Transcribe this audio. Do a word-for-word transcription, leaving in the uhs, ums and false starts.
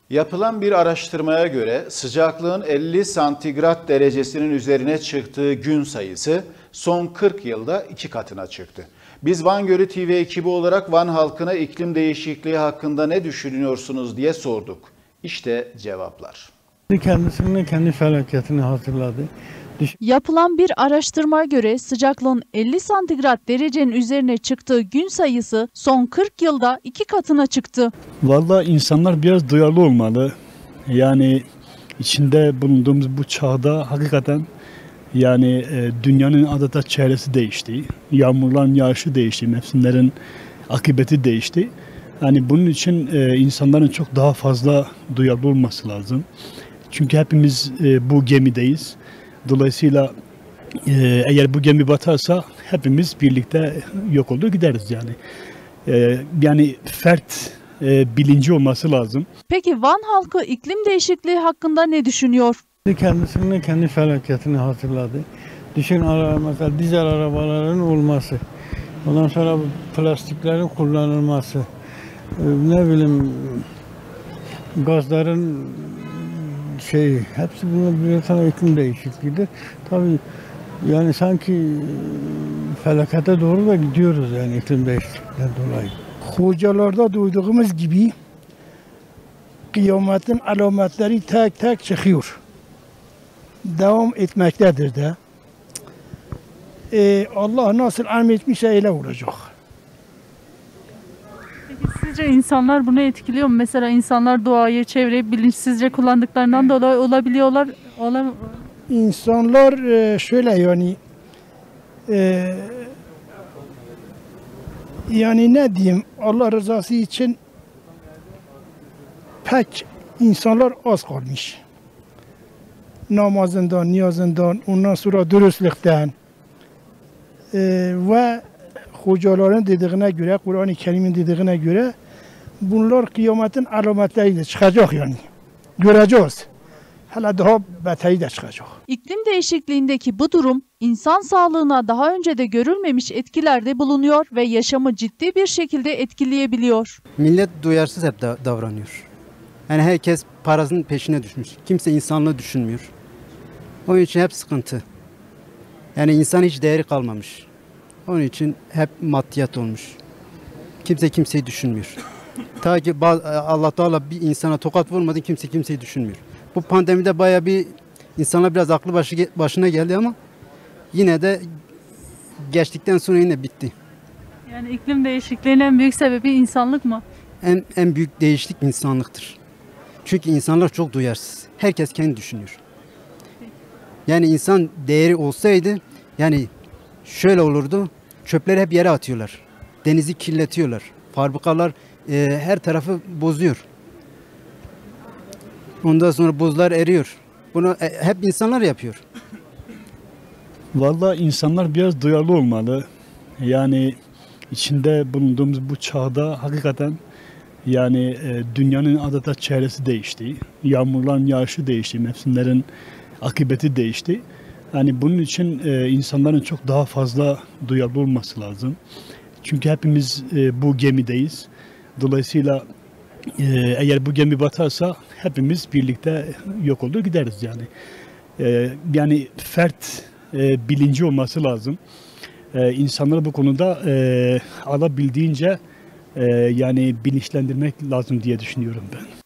Yapılan bir araştırmaya göre sıcaklığın elli santigrat derecesinin üzerine çıktığı gün sayısı son kırk yılda iki katına çıktı. Biz Van Gölü T V ekibi olarak Van halkına iklim değişikliği hakkında ne düşünüyorsunuz diye sorduk. İşte cevaplar. Kendisinin kendi felaketini hatırladı. Yapılan bir araştırmaya göre sıcaklığın elli santigrat derecenin üzerine çıktığı gün sayısı son kırk yılda iki katına çıktı. Vallahi insanlar biraz duyarlı olmalı. Yani içinde bulunduğumuz bu çağda hakikaten yani e, dünyanın adeta çehresi değişti. Yağmurların yağışı değişti, mevsimlerin akıbeti değişti. Yani bunun için e, insanların çok daha fazla duyarlı olması lazım. Çünkü hepimiz e, bu gemideyiz. Dolayısıyla e, eğer bu gemi batarsa hepimiz birlikte yok olur gideriz yani. E, yani fert e, bilinci olması lazım. Peki Van halkı iklim değişikliği hakkında ne düşünüyor? Kendisinin kendi felaketini hatırladı. Düşün mesela dizel arabaların olması, ondan sonra plastiklerin kullanılması, ne bileyim gazların şey, hepsi bunun bir tane iklim değişikliğidir. Tabii yani sanki felakete doğru da gidiyoruz yani iklim değişikliğinden dolayı. Hocalarda duyduğumuz gibi kıyametin alametleri tek tek çıkıyor. Devam etmektedir de. Ee, Allah nasıl emretmişse öyle olacak. Peki sizce insanlar bunu etkiliyor mu? Mesela insanlar doğayı, çevreyi bilinçsizce kullandıklarından dolayı olabiliyorlar. Olam İnsanlar e, şöyle yani e, yani ne diyeyim, Allah rızası için pek insanlar az kalmış. Namazından, niyazından, ondan sonra dürüstlükten e, ve hocaların dediğine göre, Kur'an-ı Kerim'in dediğine göre bunlar kıyametin alametleriyle çıkacak yani. Göreceğiz. Hala daha beteri de çıkacak. İklim değişikliğindeki bu durum insan sağlığına daha önce de görülmemiş etkilerde bulunuyor ve yaşamı ciddi bir şekilde etkileyebiliyor. Millet duyarsız hep da davranıyor. Yani herkes parasının peşine düşmüş. Kimse insanlığı düşünmüyor. Onun için hep sıkıntı. Yani insan hiç değeri kalmamış. Onun için hep maddiyat olmuş. Kimse kimseyi düşünmüyor. Ta ki Allah Teala bir insana tokat vurmadı, kimse kimseyi düşünmüyor. Bu pandemide bayağı bir insanlar biraz aklı başı, başına geldi ama yine de geçtikten sonra yine bitti. Yani iklim değişikliğinin en büyük sebebi insanlık mı? En, en büyük değişiklik insanlıktır. Çünkü insanlar çok duyarsız. Herkes kendi düşünüyor. Yani insan değeri olsaydı yani şöyle olurdu. Çöpleri hep yere atıyorlar. Denizi kirletiyorlar. Fabrikalar e, her tarafı bozuyor. Ondan sonra buzlar eriyor. Bunu e, hep insanlar yapıyor. Vallahi insanlar biraz duyarlı olmalı. Yani içinde bulunduğumuz bu çağda hakikaten yani e, dünyanın adeta çehresi değişti. Yağmurların yağışı değişti. Mevsimlerin akıbeti değişti. Yani bunun için e, insanların çok daha fazla duyarlı olması lazım. Çünkü hepimiz e, bu gemideyiz. Dolayısıyla e, eğer bu gemi batarsa hepimiz birlikte yok olur gideriz yani. E, yani fert e, bilinci olması lazım. E, insanları bu konuda e, alabildiğince e, yani bilinçlendirmek lazım diye düşünüyorum ben.